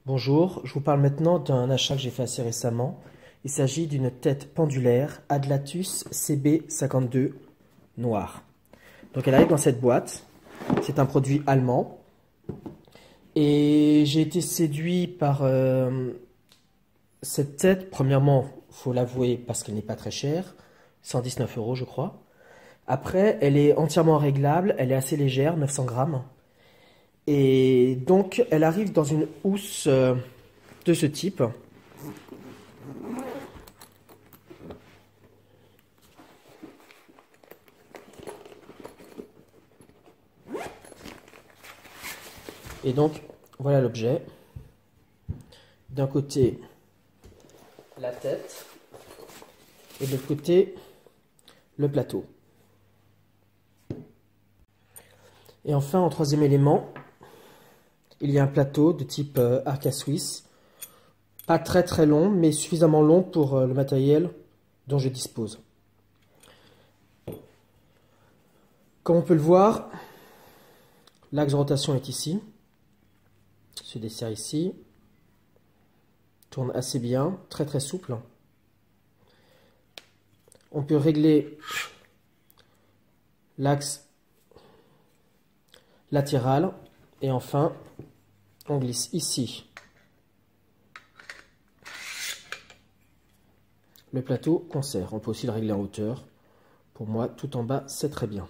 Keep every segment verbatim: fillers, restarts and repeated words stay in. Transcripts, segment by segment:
Bonjour, je vous parle maintenant d'un achat que j'ai fait assez récemment. Il s'agit d'une tête pendulaire Adlatus C B cinquante-deux noire. Donc elle arrive dans cette boîte. C'est un produit allemand. Et j'ai été séduit par euh, cette tête. Premièrement, il faut l'avouer parce qu'elle n'est pas très chère. cent dix-neuf euros je crois. Après, elle est entièrement réglable. Elle est assez légère, neuf cents grammes. Et donc, elle arrive dans une housse euh, de ce type. Et donc, voilà l'objet. D'un côté, la tête. Et de l'autre côté, le plateau. Et enfin, en troisième élément, il y a un plateau de type euh, Arca Suisse. Pas très très long, mais suffisamment long pour euh, le matériel dont je dispose. Comme on peut le voir, l'axe de rotation est ici. Se dessert ici. Tourne assez bien, très très souple. On peut régler l'axe latéral. Et enfin, on glisse ici le plateau qu'on serre. On peut aussi le régler en hauteur. Pour moi, tout en bas, c'est très bien.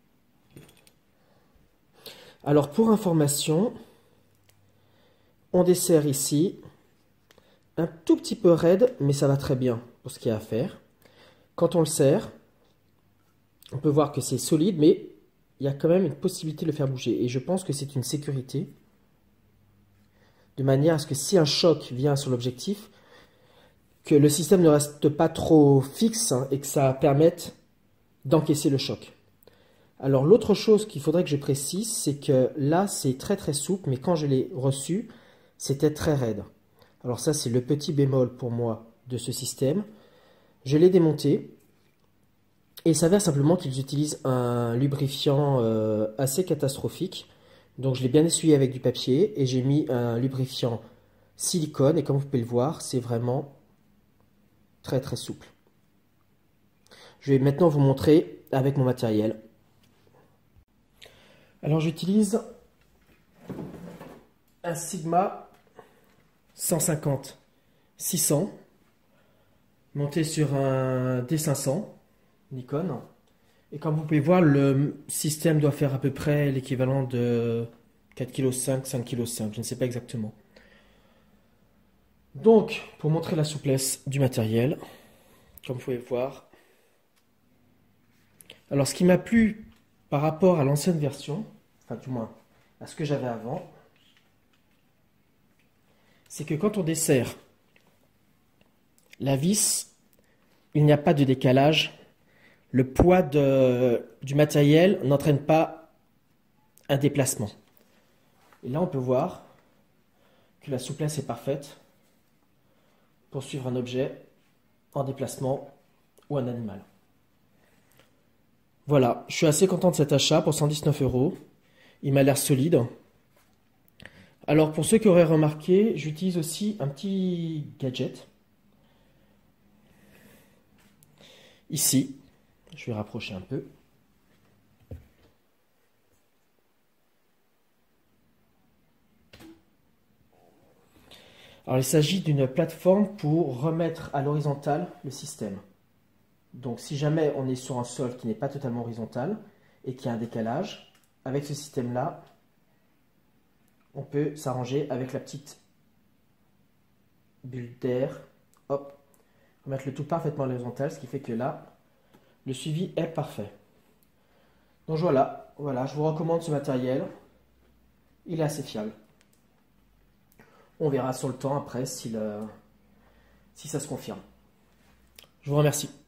Alors, pour information, on dessert ici. Un tout petit peu raide, mais ça va très bien pour ce qu'il y a à faire. Quand on le serre, on peut voir que c'est solide, mais il y a quand même une possibilité de le faire bouger. Et je pense que c'est une sécurité. De manière à ce que si un choc vient sur l'objectif, que le système ne reste pas trop fixe hein, et que ça permette d'encaisser le choc. Alors l'autre chose qu'il faudrait que je précise, c'est que là c'est très très souple, mais quand je l'ai reçu, c'était très raide. Alors ça c'est le petit bémol pour moi de ce système. Je l'ai démonté. Et il s'avère simplement qu'ils utilisent un lubrifiant euh, assez catastrophique. Donc je l'ai bien essuyé avec du papier et j'ai mis un lubrifiant silicone. Et comme vous pouvez le voir, c'est vraiment très très souple. Je vais maintenant vous montrer avec mon matériel. Alors j'utilise un Sigma cent cinquante six cents monté sur un D cinq cents. Nikon. Et comme vous pouvez voir, le système doit faire à peu près l'équivalent de quatre virgule cinq kilos, cinq virgule cinq kilos, je ne sais pas exactement. Donc, pour montrer la souplesse du matériel, comme vous pouvez le voir. Alors, ce qui m'a plu par rapport à l'ancienne version, enfin du moins à ce que j'avais avant, c'est que quand on dessert la vis, il n'y a pas de décalage. Le poids de, du matériel n'entraîne pas un déplacement. Et là, on peut voir que la souplesse est parfaite pour suivre un objet en déplacement ou un animal. Voilà, je suis assez content de cet achat pour cent dix-neuf euros. Il m'a l'air solide. Alors, pour ceux qui auraient remarqué, j'utilise aussi un petit gadget. Ici. Je vais rapprocher un peu. Alors, il s'agit d'une plateforme pour remettre à l'horizontale le système. Donc, si jamais on est sur un sol qui n'est pas totalement horizontal et qui a un décalage, avec ce système-là, on peut s'arranger avec la petite bulle d'air. Hop, remettre le tout parfaitement à l'horizontale, ce qui fait que là, le suivi est parfait. Donc voilà, voilà, je vous recommande ce matériel. Il est assez fiable. On verra sur le temps après si, le, si ça se confirme. Je vous remercie.